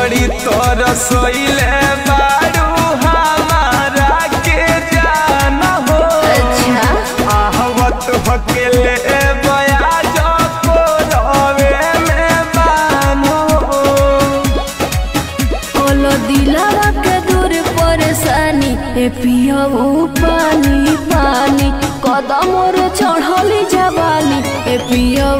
बड़ी तरसइले बारू हमारा के जान हो। अच्छा आहवत हकेले बया जो को रवे में बान हो। कोलो दिलावा के दूर परेशानी ए पियो पानी पानी कदम रे चढ़ली जवानी ए पियो